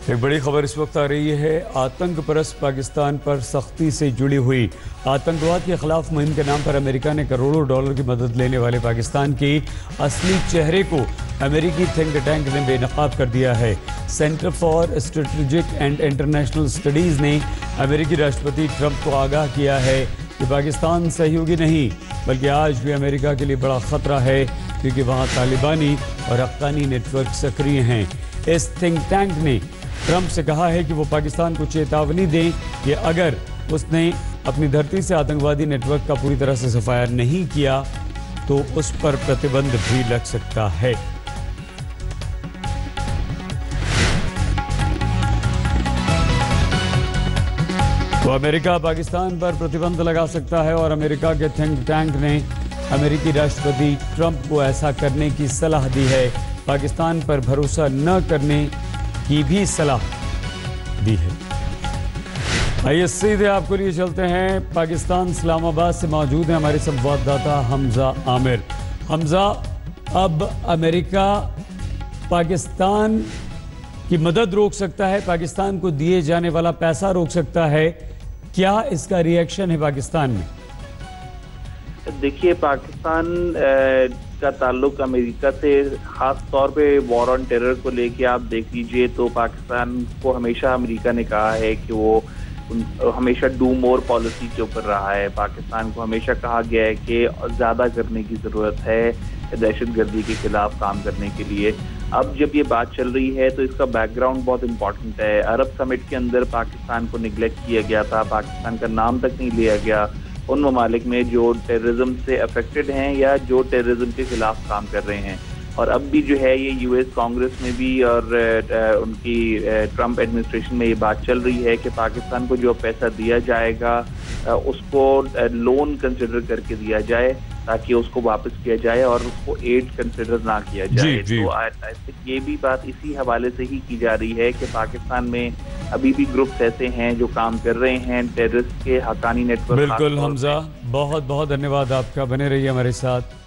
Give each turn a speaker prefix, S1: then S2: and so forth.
S1: एक बड़ी खबर इस वक्त आ रही है। आतंक परस्त पाकिस्तान पर सख्ती से जुड़ी हुई आतंकवाद के खिलाफ मुहिम के नाम पर अमेरिका ने करोड़ों डॉलर की मदद लेने वाले पाकिस्तान की असली चेहरे को अमेरिकी थिंक टैंक ने बेनकाब कर दिया है। Centre for strategic and international studies ने अमेरिकी राष्ट्रपति ट्रंप को आगाह किया है कि पाकिस्तान सहयोगी नहीं बल्कि आज भी अमेरिका के लिए बड़ा ख़तरा है, क्योंकि वहाँ तालिबानी और अफ़गानी नेटवर्क सक्रिय हैं। इस थिंक टैंक ने ट्रंप से कहा है कि वो पाकिस्तान को चेतावनी दें कि अगर उसने अपनी धरती से आतंकवादी नेटवर्क का पूरी तरह से सफाया नहीं किया तो उस पर प्रतिबंध भी लग सकता है। तो अमेरिका पाकिस्तान पर प्रतिबंध लगा सकता है और अमेरिका के थिंक टैंक ने अमेरिकी राष्ट्रपति ट्रंप को ऐसा करने की सलाह दी है। पाकिस्तान पर भरोसा न करने की भी सलाह दी है। आइए सीधे आपको लिए चलते हैं। पाकिस्तान इस्लामाबाद से मौजूद है हमारे संवाददाता हमजा आमिर। हमजा, अब अमेरिका पाकिस्तान की मदद रोक सकता है, पाकिस्तान को दिए जाने वाला पैसा रोक सकता है, क्या इसका रिएक्शन है पाकिस्तान में?
S2: देखिए, पाकिस्तान का ताल्लुक अमेरिका से खास तौर पे वॉर ऑन टेरर को लेके आप देख लीजिए तो पाकिस्तान को हमेशा अमेरिका ने कहा है कि वो हमेशा डू मोर पॉलिसी के ऊपर रहा है। पाकिस्तान को हमेशा कहा गया है कि ज़्यादा करने की ज़रूरत है दहशतगर्दी के खिलाफ काम करने के लिए। अब जब ये बात चल रही है तो इसका बैकग्राउंड बहुत इंपॉर्टेंट है। अरब समिट के अंदर पाकिस्तान को निगलेक्ट किया गया था, पाकिस्तान का नाम तक नहीं लिया गया उन ममालिक में जो टेररिज्म से अफेक्टेड हैं या जो टेररिज्म के खिलाफ काम कर रहे हैं। और अब भी जो है ये यूएस कांग्रेस में भी और उनकी ट्रंप एडमिनिस्ट्रेशन में ये बात चल रही है कि पाकिस्तान को जो पैसा दिया जाएगा उसको लोन कंसिडर करके दिया जाए ताकि उसको वापस किया जाए और उसको एड कंसिडर ना किया जाए। तो आई थिंक ये भी बात इसी हवाले से ही की जा रही है कि पाकिस्तान में अभी भी ग्रुप्स ऐसे हैं जो काम कर रहे हैं टेररिस्ट के हकानी नेटवर्क।
S1: बिल्कुल हमजा, बहुत बहुत धन्यवाद आपका, बने रहिए हमारे साथ।